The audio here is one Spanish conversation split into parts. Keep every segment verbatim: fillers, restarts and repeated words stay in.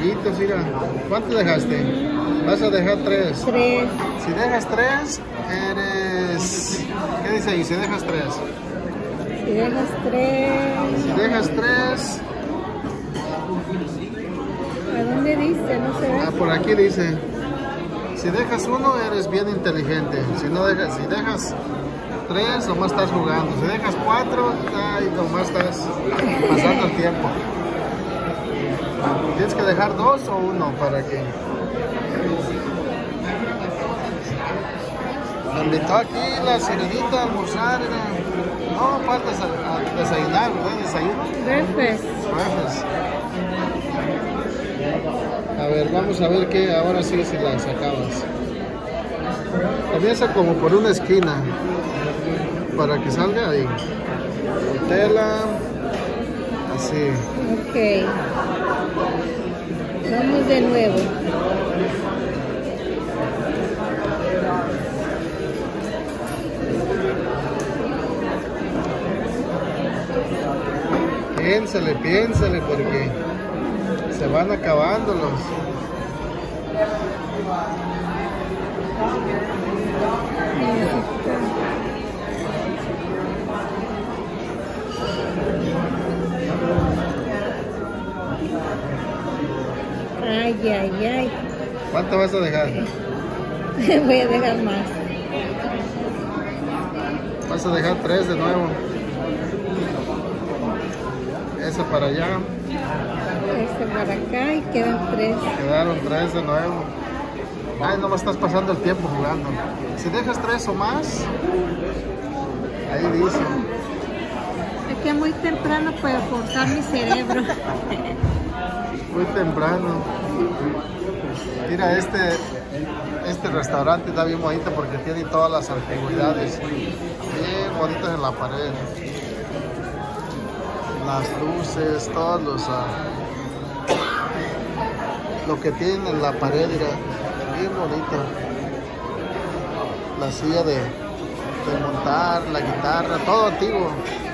pollitos, mira. ¿Cuánto dejaste? Vas a dejar tres. Tres. Si dejas tres, eres... ¿Qué dice ahí? Si dejas tres. Si dejas tres. Si dejas tres... ¿A dónde dice? No se ve. Ah, por aquí dice. Si dejas uno, eres bien inteligente. Si no dejas, si dejas tres, nomás estás jugando. Si dejas cuatro, ay, nomás estás pasando el tiempo. Tienes que dejar dos o uno para que... Me invitó aquí la Sirenita a almorzar. Era... No, falta a desayunar, ¿verdad? ¿Desayuno? Breakfast. Breakfast. A ver, vamos a ver qué ahora sí si las acabas. Comienza como por una esquina para que salga ahí. Tela, así. Ok. Vamos de nuevo. Piénsale, piénsale porque se van acabando los. Ay, ay, ay. ¿Cuánto vas a dejar? Voy a dejar más. Vas a dejar tres de nuevo. Esa para allá. Este para acá y quedan tres. Quedaron tres de nuevo. Ay, no me estás pasando el tiempo jugando. Si dejas tres o más, ahí dice. Es que muy temprano para forzar mi cerebro. Muy temprano. Mira, este, este restaurante está bien bonito porque tiene todas las antigüedades bien bonitas en la pared. Las luces, todos los... Uh, lo que tienen en la pared, mira, bien bonito. La silla de, de montar, la guitarra, todo antiguo.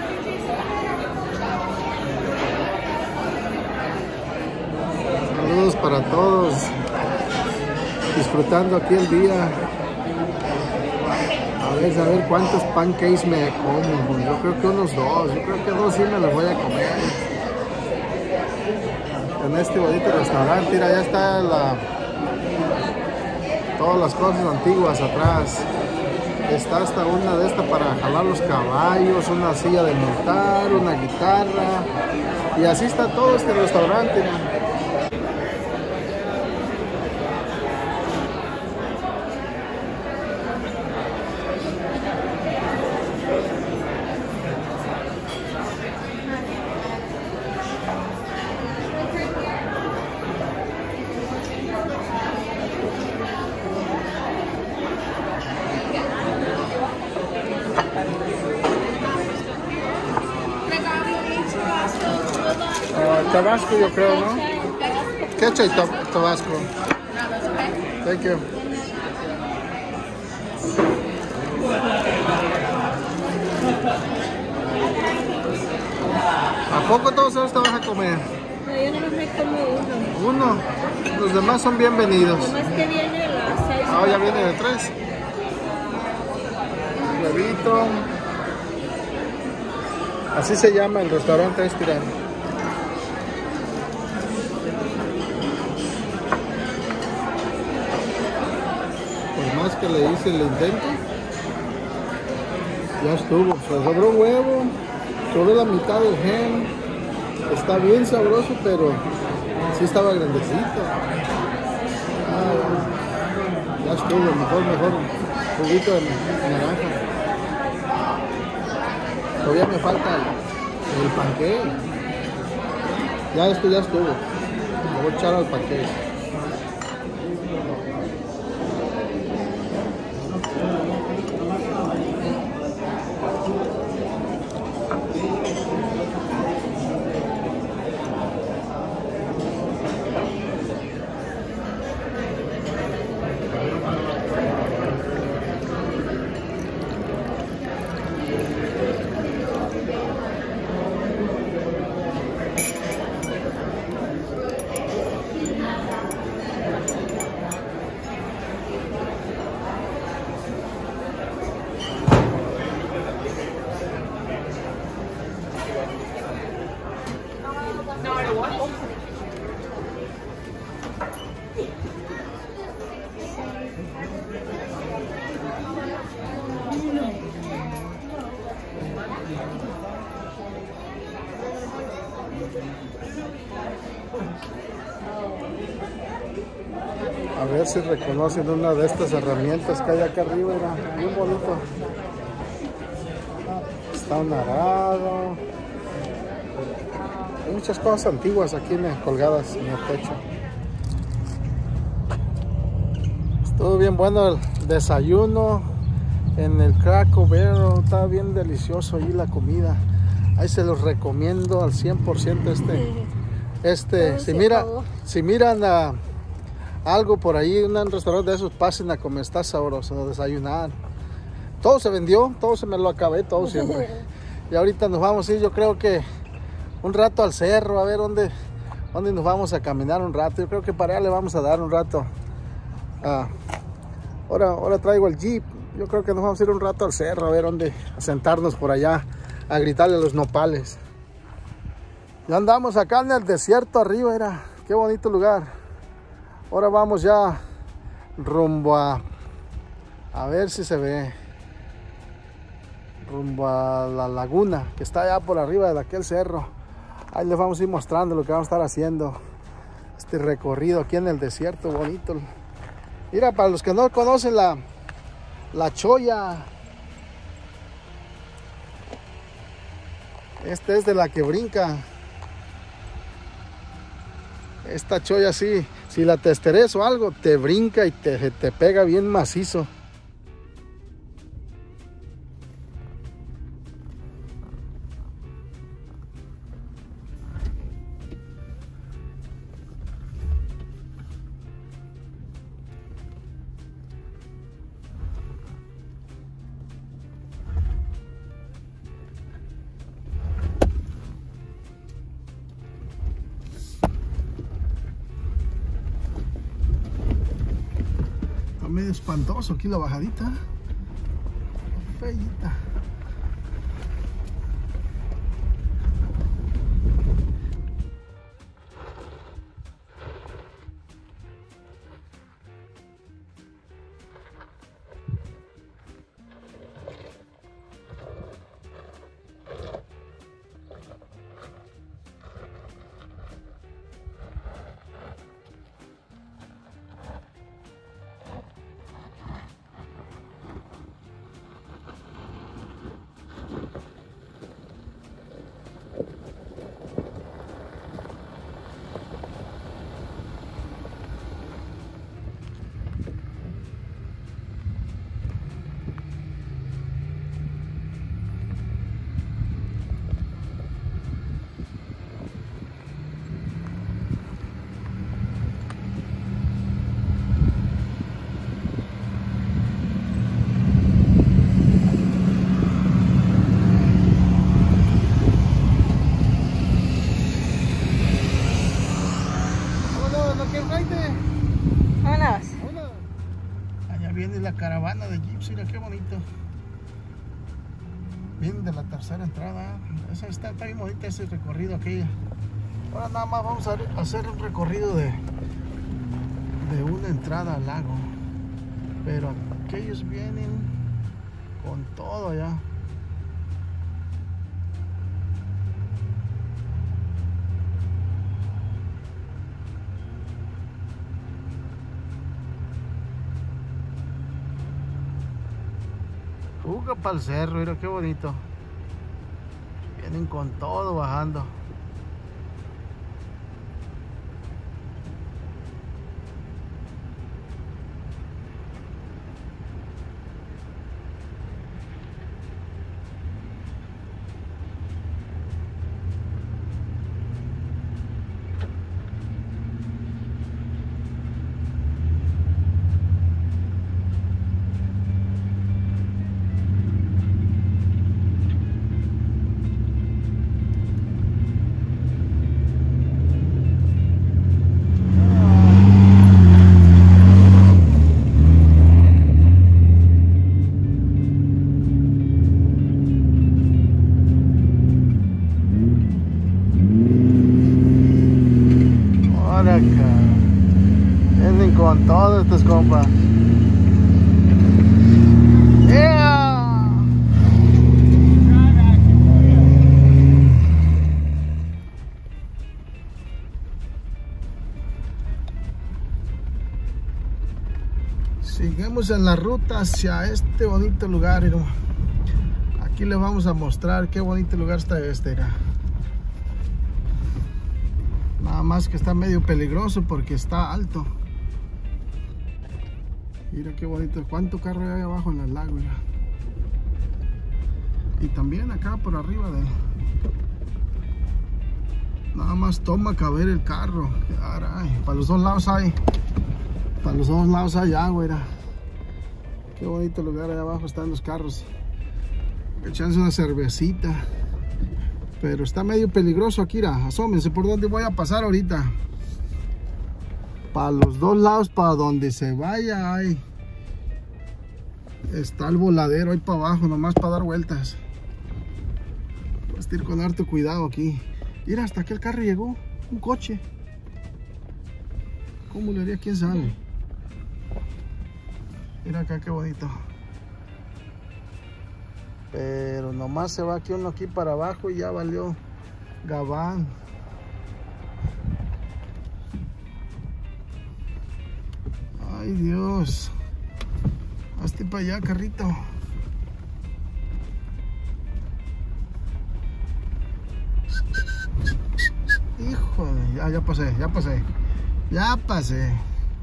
Saludos para todos, disfrutando aquí el día. A ver, a ver cuántos pancakes me como. Yo creo que unos dos, yo creo que dos sí me los voy a comer. En este bonito restaurante, mira, ya está la, todas las cosas antiguas atrás. Está hasta una de estas para jalar los caballos, una silla de montar, una guitarra. Y así está todo este restaurante, mira. Uh, Tabasco, yo creo, ¿no? Ketchup y tab Tabasco. Thank you. ¿A poco todos esos te vas a comer? No, yo no me como uno. Uno. Los demás son bienvenidos. Nomás que viene a las seis. Ah, ya viene de tres. Huevito. Así se llama el restaurante este. Por más que le hice el intento, ya estuvo. Se sobró huevo, sobró la mitad del gen. Está bien sabroso, pero sí estaba grandecito. Ah, ya estuvo, mejor, mejor. Juguito de naranja. Todavía me falta el, el panqué. Ya esto ya estuvo. Me voy a echar al panqué. A ver si reconocen una de estas herramientas que hay acá arriba, era bien bonito. Está un arado. Hay muchas cosas antiguas aquí colgadas en el techo. Estuvo bien bueno el desayuno en el Cracker Barrel. Estaba bien delicioso allí la comida. Ahí se los recomiendo al cien por ciento este. Este, si, mira, si miran a algo por ahí, un restaurante de esos, pasen a comer, está sabroso, a desayunar. Todo se vendió, todo se me lo acabé, todo siempre. Y ahorita nos vamos a ir, yo creo que un rato al cerro, a ver dónde, dónde nos vamos a caminar un rato. Yo creo que para allá le vamos a dar un rato. Ah, ahora, ahora traigo el jeep, yo creo que nos vamos a ir un rato al cerro, a ver dónde, a sentarnos por allá, a gritarle a los nopales. Ya andamos acá en el desierto arriba, era, qué bonito lugar. Ahora vamos ya rumbo a, a ver si se ve, rumbo a la laguna que está allá por arriba de aquel cerro. Ahí les vamos a ir mostrando lo que vamos a estar haciendo, este recorrido aquí en el desierto bonito. Mira, para los que no conocen la, la cholla, esta es de la que brinca. Esta cholla así, si la testeres o algo, te brinca y te, te pega bien macizo. Medio espantoso aquí la bajadita, feita. La caravana de jeeps, mira qué bonito. Vienen de la tercera entrada. Esa está, está bien bonita ese recorrido aquella. Ahora nada más vamos a hacer un recorrido de de una entrada al lago. Pero aquellos vienen con todo allá. Fuga para el cerro, mira qué bonito. Vienen con todo bajando. Vienen con todos estos compas. Yeah. Seguimos en la ruta hacia este bonito lugar, ¿no? Aquí les vamos a mostrar qué bonito lugar está este, ¿no? Nada más que está medio peligroso porque está alto. Mira qué bonito, cuánto carro hay abajo en el lago, mira. Y también acá por arriba de él. Nada más toma caber el carro. Caray, para los dos lados hay. Para los dos lados hay agua, mira. Qué bonito lugar, ahí abajo están los carros. Echándose una cervecita. Pero está medio peligroso aquí, mira. Asómense por donde voy a pasar ahorita. Para los dos lados, para donde se vaya, hay. Está el voladero ahí para abajo, nomás para dar vueltas. Vas a ir con harto cuidado aquí. Mira, hasta aquí el carro llegó. Un coche. ¿Cómo le haría? ¿Quién sabe? Mira acá qué bonito. Pero nomás se va aquí uno aquí para abajo y ya valió gabán. Ay, Dios. Hazte para allá, carrito. Híjole, ya, ya pasé, ya pasé. Ya pasé.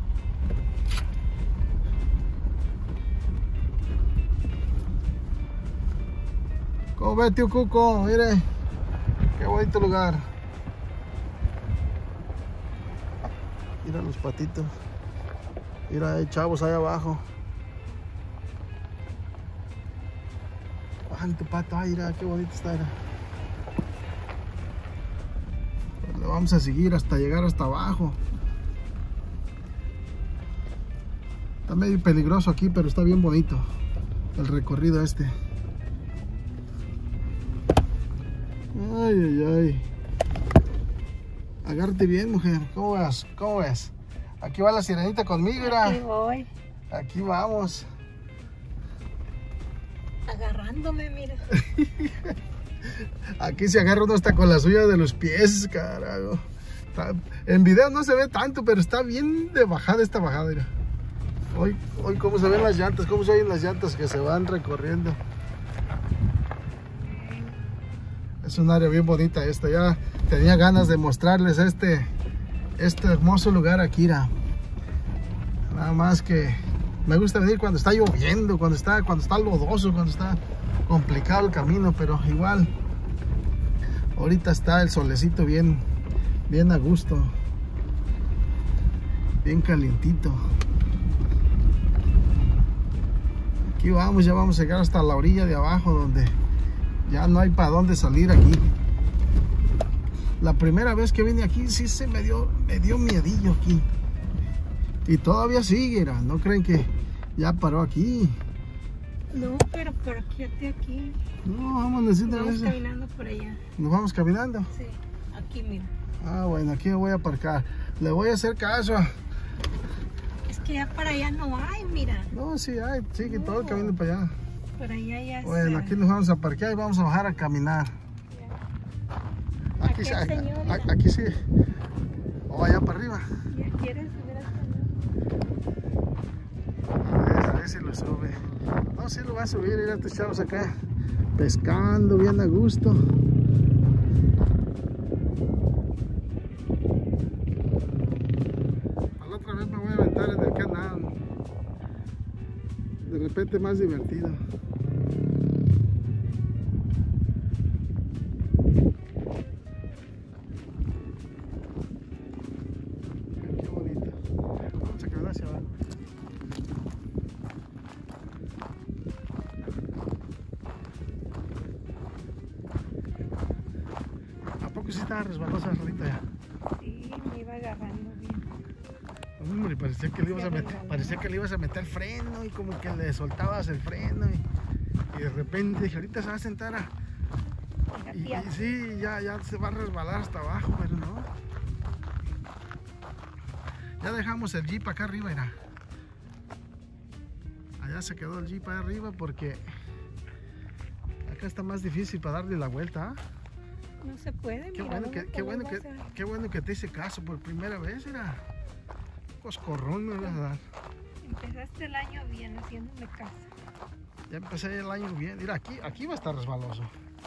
¿Cómo ves, tío Cuco? Mire, qué bonito lugar. Mira los patitos. Mira, hay chavos ahí abajo. Bajan tu pato, ay, mira, qué bonito está. Mira. Pues le vamos a seguir hasta llegar hasta abajo. Está medio peligroso aquí, pero está bien bonito el recorrido este. Ay, ay, ay. Agárrate bien, mujer. ¿Cómo ves? ¿Cómo ves? Aquí va la sirenita conmigo, mira. Aquí voy. Aquí vamos. Agarrándome, mira. Aquí se agarra uno hasta con la suya de los pies, carajo. Está, en video no se ve tanto, pero está bien de bajada esta bajada, mira. Hoy, hoy cómo se ven las llantas, cómo se oyen las llantas que se van recorriendo. Es un área bien bonita esta. Ya tenía ganas de mostrarles este, este hermoso lugar aquí, mira. Nada más que me gusta venir cuando está lloviendo, cuando está, cuando está lodoso, cuando está complicado el camino, pero igual ahorita está el solecito bien, bien a gusto, bien calientito. Aquí vamos, ya vamos a llegar hasta la orilla de abajo donde ya no hay para dónde salir aquí. La primera vez que vine aquí sí se me dio, me dio miedillo aquí. Y todavía sigue, no creen que ya paró aquí. No, pero por aquí, aquí. No, vamos a decir Nos vamos caminando por allá. ¿Nos vamos caminando? Sí, aquí mira. Ah, bueno, aquí me voy a aparcar. Le voy a hacer caso. Es que ya para allá no hay, mira. No, sí hay, sigue no. todo el camino para allá. Por allá ya Bueno, está. aquí nos vamos a parquear y vamos a bajar a caminar. Aquí, sí, aquí, aquí sí. O allá para arriba. ¿Ya quieres subir hasta allá? A ver, a ver si lo sube. No, sí lo va a subir, mira estos chavos acá pescando bien a gusto. A la otra vez me voy a aventar en el canal. De repente más divertido. Qué bonito. Vamos a caminar hacia abajo. ¿A poco sí estaba resbalosa ahorita ya? Sí, me iba agarrando bien. Hombre, parecía que, le ibas a meter, parecía que le ibas a meter freno y como que le soltabas el freno y, y de repente dije, ahorita se va a sentar a... Y, y sí, ya, ya se va a resbalar hasta abajo, pero no. Ya dejamos el jeep acá arriba, mira. Allá se quedó el jeep allá arriba porque acá está más difícil para darle la vuelta, ¿eh? No se puede, Qué mira, bueno que, qué bueno que, qué bueno que te hice caso por primera vez, mira. Coscorrón me vas a dar. Empezaste el año bien haciéndome caso. Ya empecé el año bien. Mira, aquí, aquí va a estar resbaloso.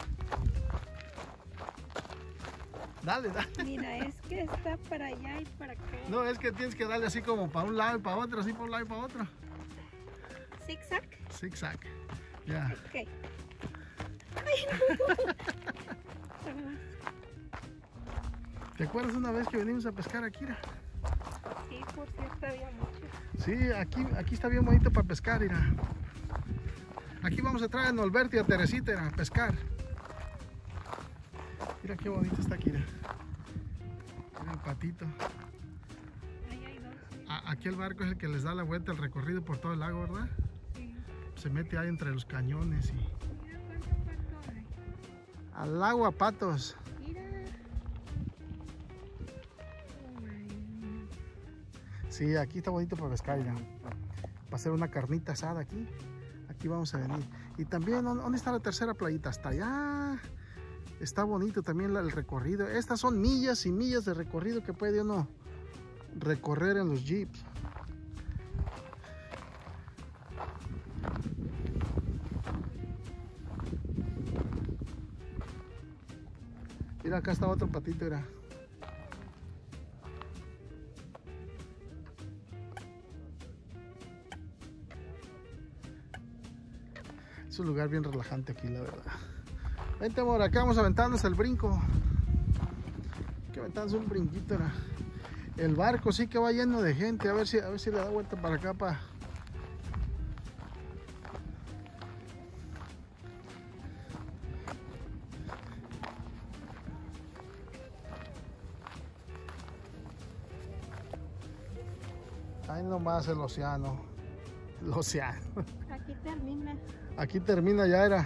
Dale, dale. Mira, es que está para allá y para acá. No, es que tienes que darle así como para un lado y para otro, así para un lado y para otro. ¿Zigzag? Zigzag. Ya. Ok. Ay, no. ¿Te acuerdas una vez que venimos a pescar aquí? Mira? Sí, por cierto, había mucho. Sí, aquí, aquí está bien bonito para pescar, mira. Aquí vamos a traer a Norberto y a Teresita mira, a pescar. Mira qué bonito está aquí, mira. Mira el patito. Ahí hay dos. A, aquí el barco es el que les da la vuelta, el recorrido por todo el lago, ¿verdad? Sí. Se mete ahí entre los cañones y... Mira cuánto pato hay. Al agua, patos. Mira. Sí, aquí está bonito para pescar, mira. Para hacer una carnita asada aquí. Aquí vamos a venir. Y también, ¿dónde está la tercera playita? Hasta allá. Está bonito también el recorrido. Estas son millas y millas de recorrido que puede uno recorrer en los jeeps. Mira, acá está otro patito, mira. Es un lugar bien relajante aquí, la verdad. Vente, amor, acá vamos aventándonos el brinco. Que aventándose un brinquito. Era. El barco sí que va lleno de gente. A ver si, a ver si le da vuelta para acá. Para... Ahí nomás el océano. El océano. Aquí termina. Aquí termina ya, era.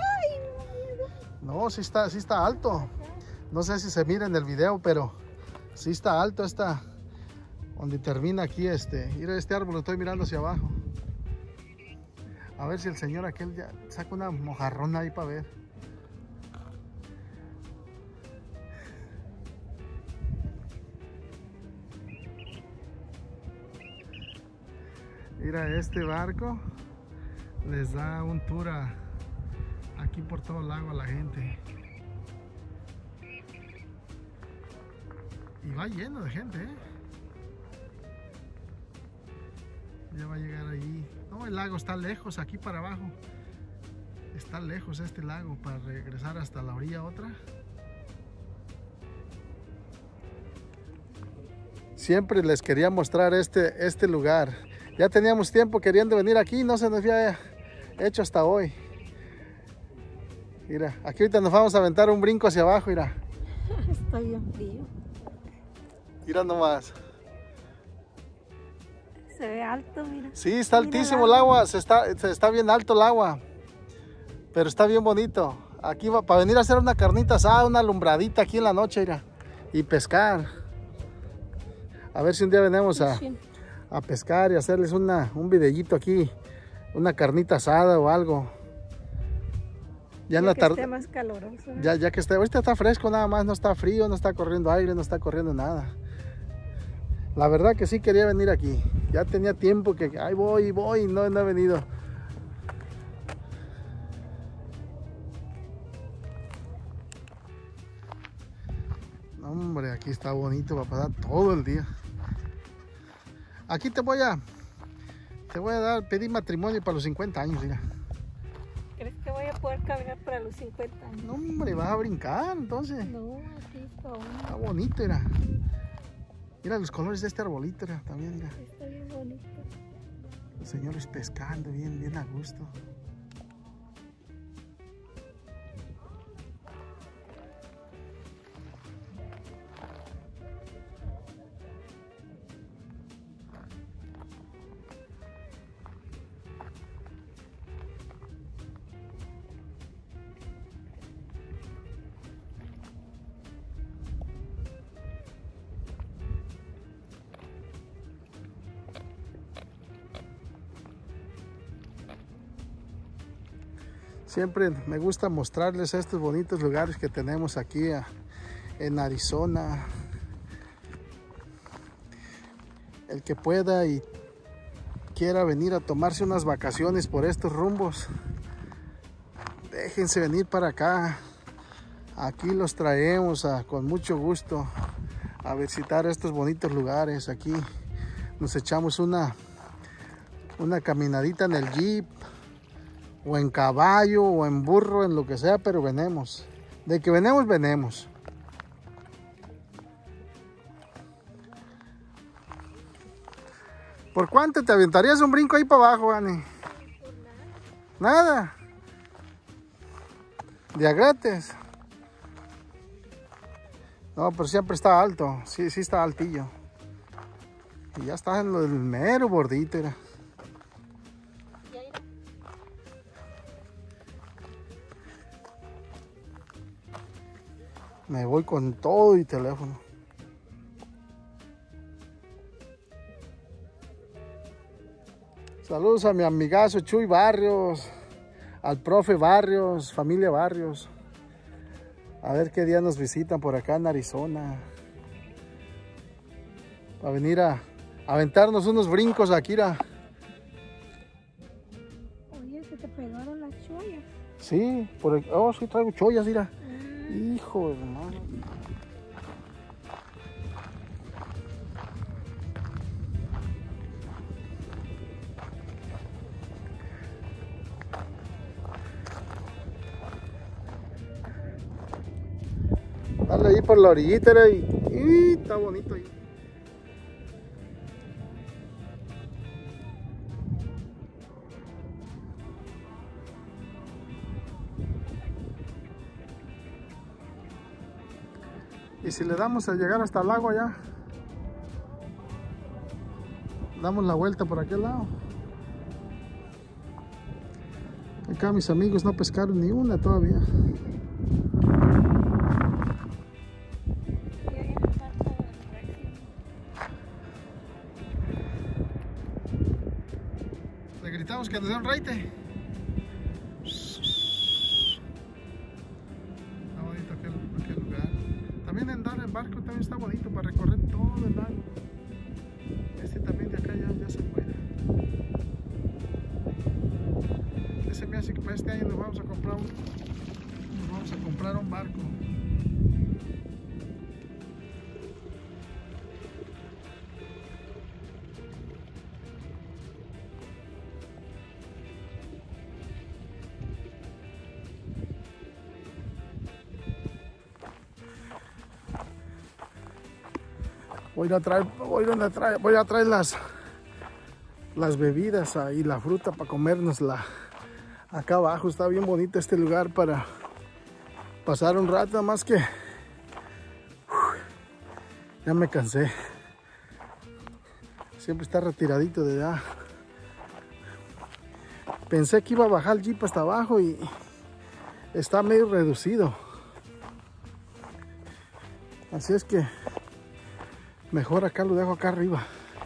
No, sí está, sí está alto. No sé si se mira en el video, pero sí está alto esta. Donde termina aquí este. Mira este árbol, lo estoy mirando hacia abajo. A ver si el señor aquel ya saca una mojarrona ahí para ver. Mira, este barco les da un tour a, aquí por todo el lago a la gente. Y va lleno de gente, ¿eh? Ya va a llegar ahí. No, el lago está lejos, aquí para abajo. Está lejos este lago para regresar hasta la orilla otra. Siempre les quería mostrar este, este lugar. Ya teníamos tiempo queriendo venir aquí, no se nos había hecho hasta hoy. Mira, aquí ahorita nos vamos a aventar un brinco hacia abajo, mira. Está bien frío. Mira nomás. Se ve alto, mira. Sí, está Mira altísimo el agua, se está, se está bien alto el agua. Pero está bien bonito. Aquí va para venir a hacer una carnita asada, una alumbradita aquí en la noche, mira. Y pescar. A ver si un día venimos a, a pescar y hacerles una, un videíto aquí. Una carnita asada o algo. Ya, Ya en la que tarde. esté más caloroso. ¿eh? Ya, ya que esté. Ahorita está fresco nada más, no está frío, no está corriendo aire, no está corriendo nada. La verdad que sí quería venir aquí. Ya tenía tiempo que ay voy, voy, no, no he venido. No, hombre, aquí está bonito para pasar todo el día. Aquí te voy a te voy a dar pedir matrimonio para los cincuenta años, mira. ¿Crees que voy a poder caminar para los cincuenta años? No, hombre, vas a brincar entonces. No, aquí está uno. Está bonito, mira. Mira los colores de este arbolito, mira, también, mira. Está bien bonito. Los señores pescando bien, bien a gusto. Siempre me gusta mostrarles estos bonitos lugares que tenemos aquí a, en Arizona. El que pueda y quiera venir a tomarse unas vacaciones por estos rumbos, déjense venir para acá. Aquí los traemos a, con mucho gusto a visitar estos bonitos lugares. Aquí nos echamos una, una caminadita en el jeep, o en caballo, o en burro, en lo que sea, pero venemos. De que venemos, venemos. ¿Por cuánto te aventarías un brinco ahí para abajo, Ani? Nada. De a gratis. No, pero siempre está alto. Sí, sí está altillo. Y ya está en lo del mero bordito, era. Me voy con todo y teléfono. Saludos a mi amigazo Chuy Barrios, al profe Barrios, familia Barrios. A ver qué día nos visitan por acá en Arizona. Para venir a, a aventarnos unos brincos aquí. Ra. Oye, ¿se te pegaron las chollas? Sí, por el, oh, sí traigo chollas, mira. Mm. Hijo de madre. Dale ahí por la orillita y, y está bonito ahí. Y si le damos a llegar hasta el lago allá, damos la vuelta por aquel lado. Acá mis amigos no pescaron ni una todavía. Le gritamos que nos dé un raite. Está bonito aquel, aquel lugar. También andar en barco también está bonito para recorrer todo el lago. Este también de acá ya, ya se puede. Ese me hace que para este año nos vamos a comprar un, nos vamos a comprar un barco. Voy a traer, voy a traer, voy a traer las, las bebidas y la fruta para comérnosla. Acá abajo está bien bonito este lugar para pasar un rato, nada más que uf, ya me cansé. Siempre está retiradito de allá. Pensé que iba a bajar el jeep hasta abajo y está medio reducido. Así es que mejor acá lo dejo acá arriba.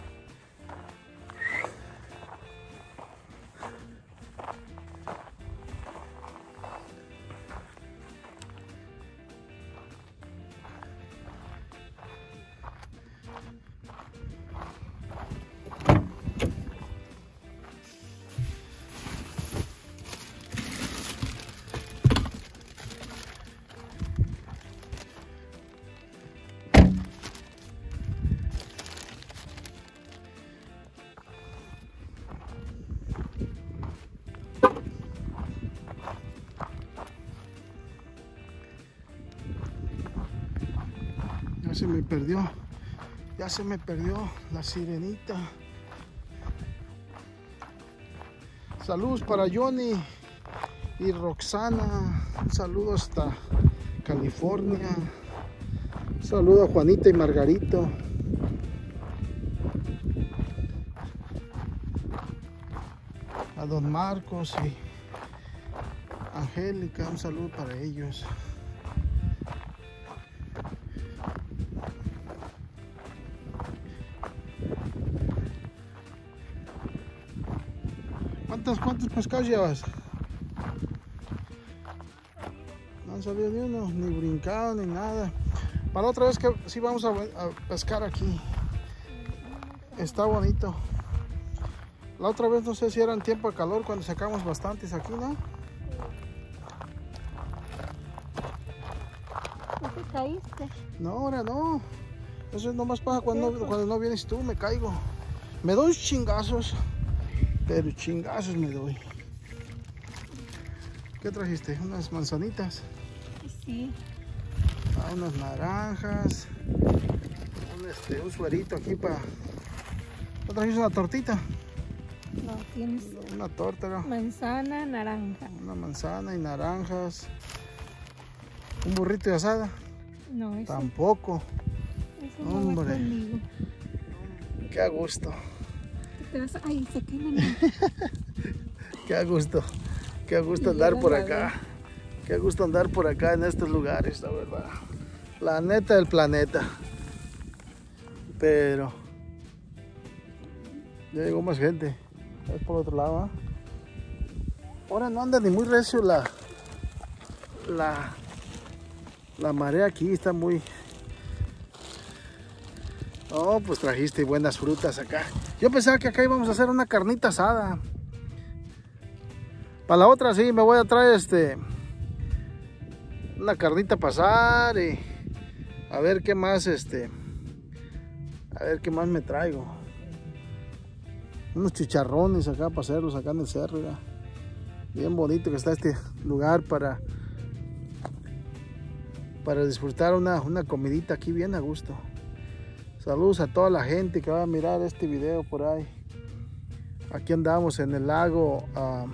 Ya se me perdió, ya se me perdió la sirenita. Saludos para Johnny y Roxana. Un saludo hasta California. Un saludo a Juanita y Margarito. A Don Marcos y Angélica. Un saludo para ellos. ¿Cuántos, cuántos pescados llevas? No han salido ni uno, ni brincado, ni nada. Para otra vez que sí vamos a, a pescar aquí. Está bonito. La otra vez no sé si era en tiempo de calor cuando sacamos bastantes aquí, ¿no? ¿No te caíste? No, ahora no. Eso es nomás pasa cuando, no, cuando no vienes tú, me caigo. Me doy chingazos, pero chingazos me doy. ¿Qué trajiste? Unas manzanitas. Sí. Ah, unas naranjas. Un, este, un suerito aquí para... ¿No trajiste una tortita? No, tienes Una torta, ¿no? manzana, naranja. Una manzana y naranjas. Un burrito de asada. No, eso, Tampoco. eso no Hombre. va conmigo. Qué a gusto. Te vas a... Ay, se cae la mano. Qué a gusto. Qué a gusto Y andar llega por la acá. Qué a gusto andar por acá en estos lugares, la verdad. La neta del planeta. Pero ya llegó más gente. Es por otro lado, ¿eh? Ahora no anda ni muy recio la la la marea aquí, está muy... Oh, pues trajiste buenas frutas acá. Yo pensaba que acá íbamos a hacer una carnita asada. Para la otra sí, me voy a traer este una carnita para asar y a ver qué más este a ver qué más me traigo. Unos chicharrones acá para hacerlos acá en el cerro, ya. Bien bonito que está este lugar para para disfrutar una, una comidita aquí bien a gusto. Saludos a toda la gente que va a mirar este video por ahí. Aquí andamos en el lago um,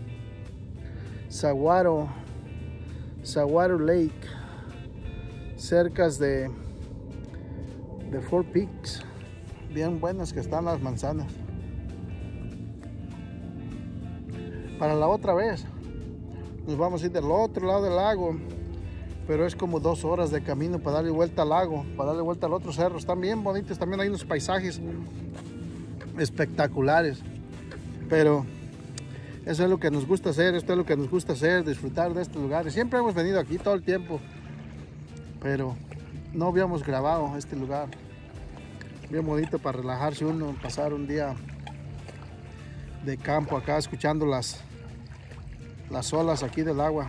Saguaro, Saguaro Lake, cerca de, de Four Peaks. Bien buenas que están las manzanas. Para la otra vez nos vamos a ir del otro lado del lago, pero es como dos horas de camino para darle vuelta al lago, para darle vuelta al otro cerro. Están bien bonitos, también hay unos paisajes espectaculares, pero eso es lo que nos gusta hacer, esto es lo que nos gusta hacer, disfrutar de estos lugares. Siempre hemos venido aquí todo el tiempo, pero no habíamos grabado este lugar. Bien bonito para relajarse uno, pasar un día de campo acá, escuchando las, las olas aquí del agua.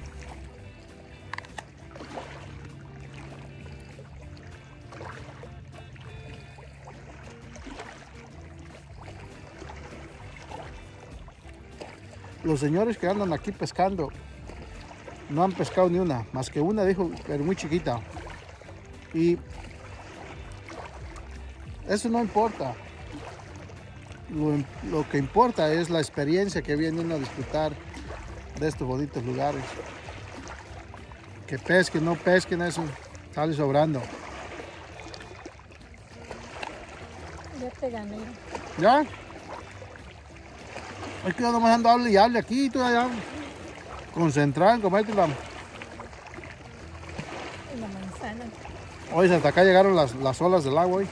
Los señores que andan aquí pescando no han pescado ni una, más que una, dijo, pero muy chiquita. Y eso no importa. Lo, lo que importa es la experiencia que viene uno a disfrutar de estos bonitos lugares. Que pesquen, no pesquen, eso sale sobrando. Ya te gané. ¿Ya? Es que yo nomás ando hable y hable aquí, tú allá. Concentrado en comerte la... La manzana. Hoy hasta acá llegaron las, las olas del agua hoy.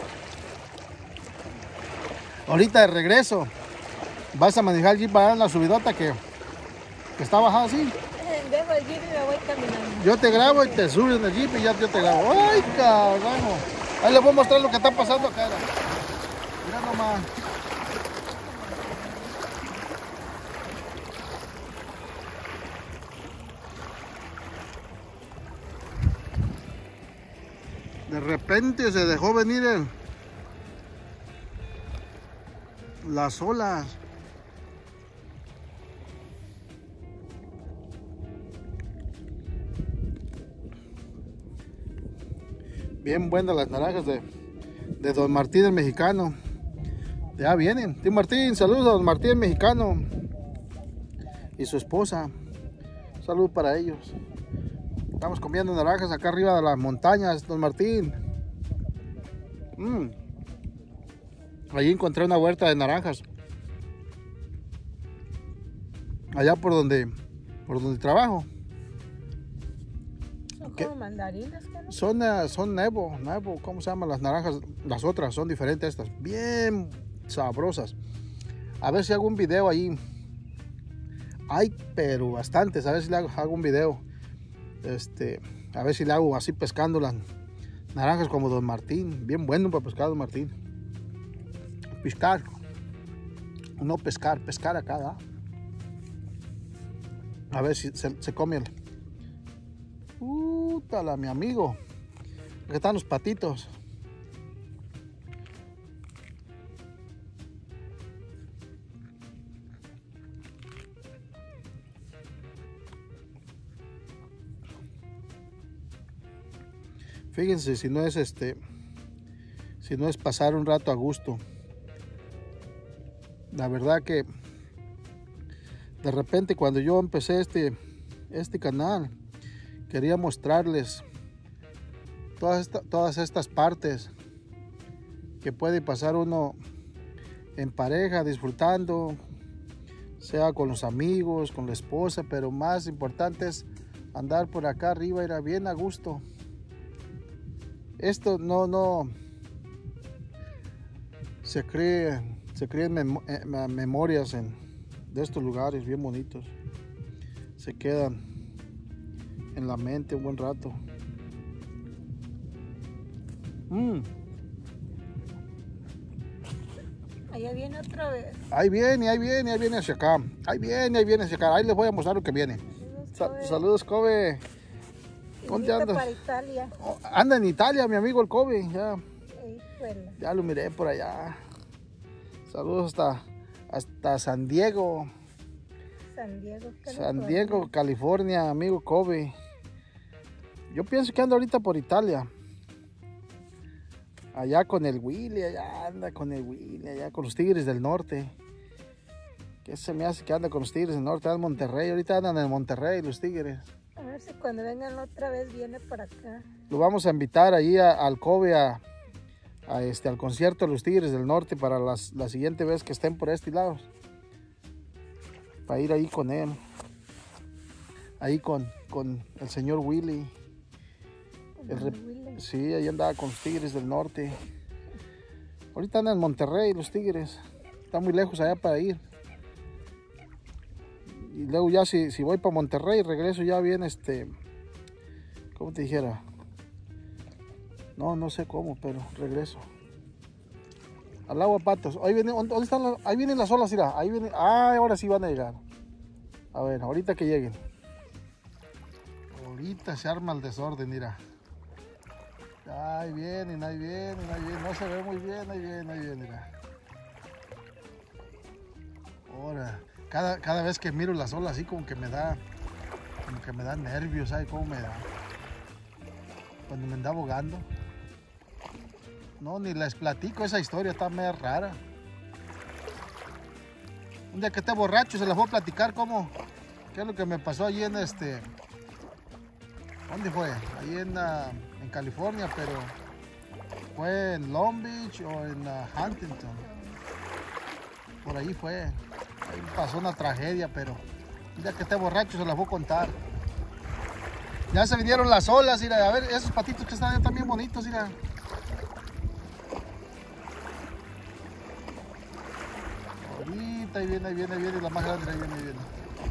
Ahorita de regreso vas a manejar el jeep para en la subidota que, que está bajada así. Dejo el jeep y me voy caminando. Yo te grabo y te subes en el jeep y ya yo te grabo. ¡Ay, carajo! Ahí les voy a mostrar lo que está pasando acá. Mira nomás. De repente se dejó venir el, las olas. Bien buenas las naranjas de, de Don Martín el mexicano. Ya vienen. Tío Martín, saludos a Don Martín el mexicano y su esposa. Saludos para ellos. Estamos comiendo naranjas acá arriba de las montañas, Don Martín. Mm. Allí encontré una huerta de naranjas. Allá por donde, por donde trabajo. Son ¿Qué? como mandarinas, ¿no? Son, uh, son Nebo, Nebo, ¿cómo se llaman las naranjas? Las otras son diferentes a estas, bien sabrosas. A ver si hago un video ahí. Hay, pero bastantes, a ver si le hago, hago un video. Este, a ver si le hago así pescando las naranjas como Don Martín. Bien bueno para pescar, Don Martín. Pescar. no pescar, pescar acá, ¿verdad? A ver si se, se come el... ¡Útala, mi amigo! Aquí están los patitos. Fíjense si no es este, si no es pasar un rato a gusto. La verdad que de repente cuando yo empecé este, este canal, quería mostrarles todas, esta, todas estas partes que puede pasar uno en pareja, disfrutando, sea con los amigos, con la esposa, pero más importante es andar por acá arriba, ir bien a gusto. Esto no, no, se cree, se creen mem memorias en, de estos lugares bien bonitos. Se quedan en la mente un buen rato. Mm. Allá viene otra vez. Ahí viene, ahí viene, ahí viene hacia acá. Ahí viene, ahí viene hacia acá. Ahí les voy a mostrar lo que viene. Saludos, Sa saludos, Kobe. ¿Dónde andas? Para Italia. Oh, anda en Italia, mi amigo el Kobe. Ya, Híjole. ya lo miré por allá. Saludos hasta, hasta San Diego. San Diego, California. San Diego, California, amigo Kobe. Yo pienso que anda ahorita por Italia. Allá con el Willy, allá anda con el Willy, allá con los Tigres del Norte. ¿Qué se me hace que anda con los Tigres del Norte? Anda en Monterrey, ahorita andan en Monterrey los Tigres. A ver si cuando vengan otra vez viene para acá. Lo vamos a invitar ahí a, al Kobe a, a este, al concierto de los Tigres del Norte para las, la siguiente vez que estén por este lado. Para ir ahí con él. Ahí con, con el señor Willy. El Willy. Sí, ahí andaba con los Tigres del Norte. Ahorita andan en Monterrey los Tigres. Está muy lejos allá para ir. Y luego ya si, si voy para Monterrey regreso ya bien este... ¿Cómo te dijera? No, no sé cómo, pero regreso. Al agua patos. Ahí viene, ¿dónde están las, ahí vienen las olas, mira. Ahí vienen. Ah, ahora sí van a llegar. A ver, ahorita que lleguen. Ahorita se arma el desorden, mira. Ahí vienen, ahí vienen, ahí vienen. No se ve muy bien, ahí vienen, ahí vienen, mira. Ahora, cada, cada vez que miro las olas así como que me da, como que me da nervios, ¿sabes cómo me da? Cuando me anda ahogando. No, ni les platico esa historia, está medio rara. Un día que esté borracho se les voy a platicar cómo, qué es lo que me pasó allí en este... ¿Dónde fue? Ahí en, uh, en California, pero fue en Long Beach o en uh, Huntington. Por ahí fue. Ahí pasó una tragedia, pero un día que esté borracho se las voy a contar. Ya se vinieron las olas, mira, a ver, esos patitos que están, están bien bonitos, mira. Ahorita ahí viene, ahí viene, ahí viene, la más grande, ahí viene, ahí viene.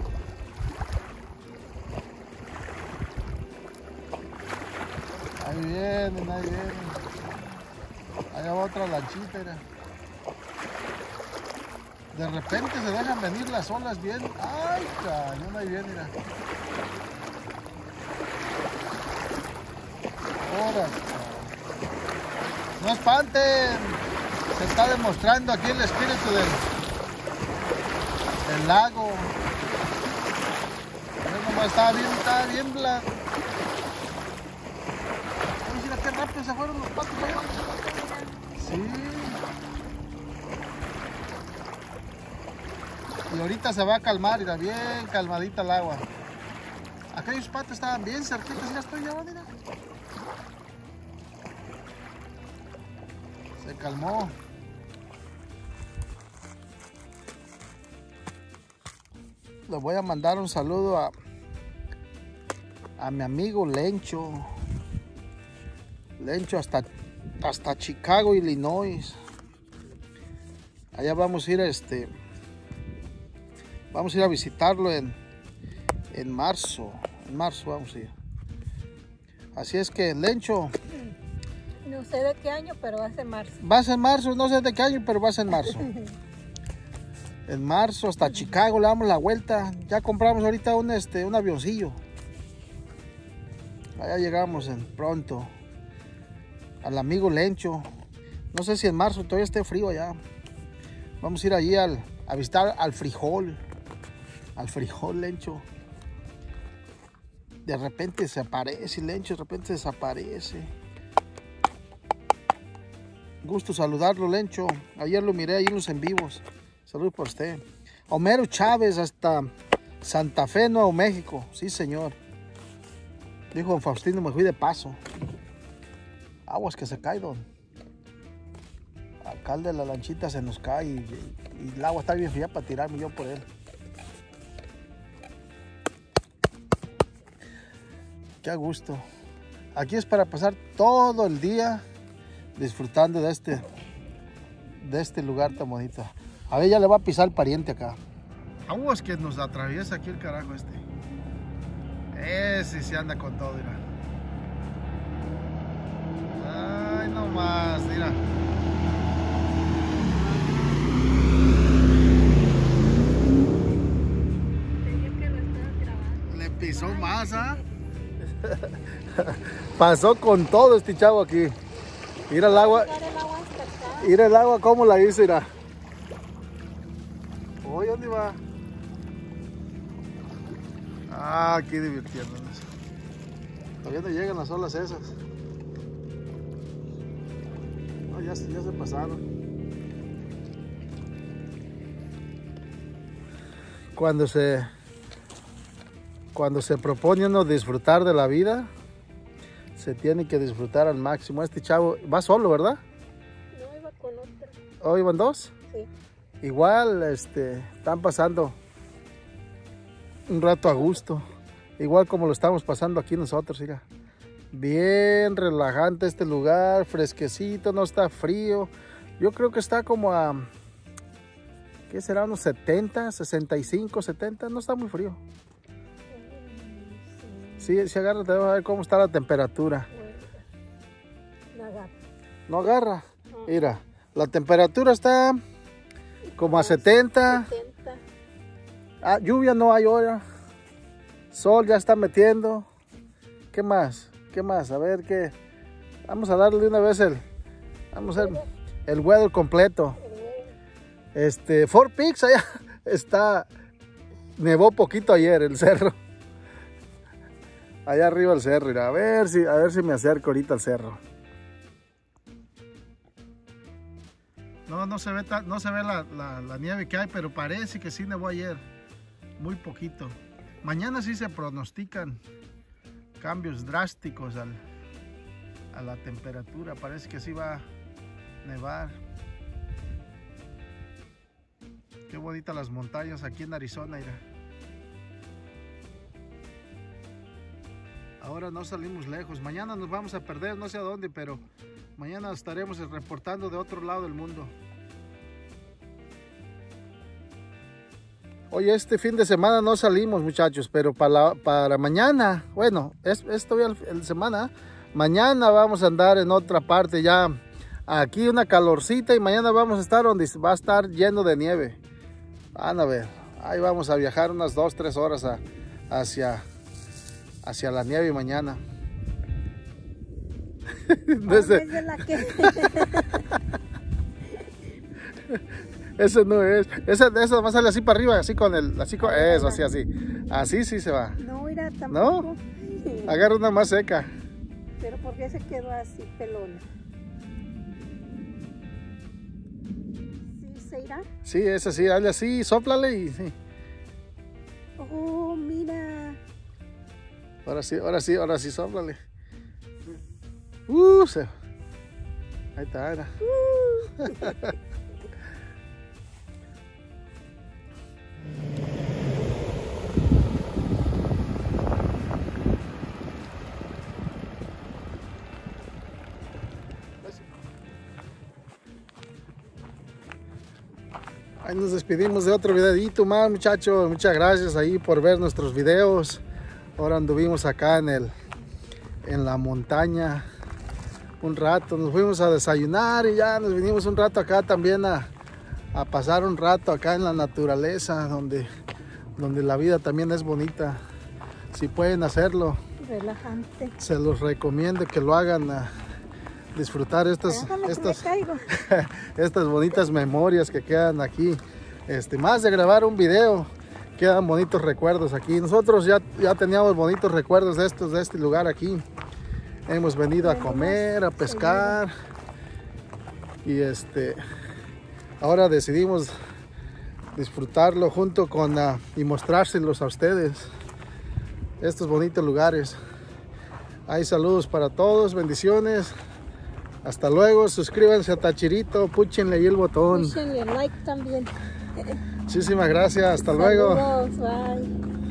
Ahí vienen, ahí vienen. Allá va otra lanchita, mira. De repente se dejan venir las olas bien. Ay, cañón, ahí viene, mira. Ahora, no espanten. Se está demostrando aquí el espíritu del, del lago. Nomás estaba bien, estaba bien blanco. Mira qué rápido se fueron los patos allá. Sí. Y ahorita se va a calmar, mira, bien calmadita el agua. Aquellos patos estaban bien cerquitos, ya estoy ya, mira. Se calmó. Le voy a mandar un saludo a, a mi amigo Lencho. Lencho hasta, hasta Chicago, Illinois. Allá vamos a ir a este. Vamos a ir a visitarlo en, en marzo. En marzo vamos a ir. Así es que, Lencho. No sé de qué año, pero va a ser marzo. Va a ser marzo, no sé de qué año, pero va a ser marzo. En marzo hasta Chicago le damos la vuelta. Ya compramos ahorita un, este, un avioncillo. Allá llegamos en pronto. Al amigo Lencho. No sé si en marzo todavía esté frío allá. Vamos a ir allí al, a visitar al frijol. Al frijol Lencho. De repente se aparece Lencho, de repente desaparece. Gusto saludarlo, Lencho. Ayer lo miré ahí en los en vivos. Saludos por usted. Homero Chávez hasta Santa Fe, Nuevo México. Sí, señor. Dijo don Faustino, me fui de paso. Aguas que se cae, don. Acá el de la lanchita se nos cae y, y, y el agua está bien fría para tirarme yo por él. Qué a gusto. Aquí es para pasar todo el día disfrutando de este, de este lugar tan bonito. A ver, ya le va a pisar el pariente acá. Aguas que nos atraviesa aquí el carajo este. Ese se anda con todo, mira. Ay, no más, mira. Le pisó más, ¿ah? Pasó con todo este chavo aquí. Mira el agua. Mira el agua cómo la hizo, mira. Oye, ¿dónde va? Ah, aquí divirtiéndonos. Todavía no llegan las olas esas. No, ya, ya se pasaron. Cuando se Cuando se propone uno disfrutar de la vida, se tiene que disfrutar al máximo. Este chavo va solo, ¿verdad? No, iba con otra. ¿Oh, iban dos? Sí. Igual, este, están pasando un rato a gusto. Igual como lo estamos pasando aquí nosotros, mira. Bien relajante este lugar, fresquecito, no está frío. Yo creo que está como a, ¿qué será? Unos setenta, sesenta y cinco, setenta, no está muy frío. Sí, si agarra, te voy a ver cómo está la temperatura. No agarra. No agarra. Mira, la temperatura está como a setenta. setenta. Ah, lluvia no hay ahora. Sol ya está metiendo. ¿Qué más? ¿Qué más? A ver qué. Vamos a darle una vez el. Vamos a ver el weather completo. Este, Fort Peaks allá está. Nevó poquito ayer el cerro. Allá arriba el cerro, mira, a ver si, a ver si me acerco ahorita al cerro. No, no se ve, ta, no se ve la, la, la nieve que hay, pero parece que sí nevó ayer. Muy poquito. Mañana sí se pronostican cambios drásticos al, a la temperatura. Parece que sí va a nevar. Qué bonitas las montañas aquí en Arizona, mira. Ahora no salimos lejos. Mañana nos vamos a perder, no sé a dónde, pero mañana estaremos reportando de otro lado del mundo. Oye, este fin de semana no salimos, muchachos, pero para, la, para mañana, bueno, es, es todavía el, el semana, mañana vamos a andar en otra parte ya. Aquí una calorcita y mañana vamos a estar donde va a estar lleno de nieve. Van a ver, ahí vamos a viajar unas dos, tres horas a, hacia... hacia la nieve mañana. Desde... ¿Desde la que? Ese no es. Ese, eso va a salir así para arriba, así con el, así con, eso, así, así. Así sí se va. No, mira, tampoco. ¿No? Agarra una más seca. Pero ¿por qué se quedó así, pelona? ¿Sí se irá? Sí, es así, hazle así, sóplale y sí. Oh, mira. Ahora sí, ahora sí, ahora sí, sóplale. Uh, se... Ahí está, era. Uh. Ahí nos despedimos de otro videito más, muchachos. Muchas gracias ahí por ver nuestros videos. Ahora anduvimos acá en el en la montaña un rato, nos fuimos a desayunar y ya nos vinimos un rato acá también a, a pasar un rato acá en la naturaleza, donde, donde la vida también es bonita. Si pueden hacerlo, relajante. Se los recomiendo que lo hagan, a disfrutar estas, estas, estas bonitas memorias que quedan aquí. Este, más de grabar un video, quedan bonitos recuerdos aquí. Nosotros ya, ya teníamos bonitos recuerdos de estos, de este lugar aquí. Hemos venido a comer, a pescar. Y este, ahora decidimos disfrutarlo junto con uh, y mostrárselos a ustedes. Estos bonitos lugares. Hay saludos para todos, bendiciones. Hasta luego, suscríbanse a Tachirito, púchenle ahí el botón. Púchenle like también. Muchísimas gracias, hasta Saludos, luego. bye.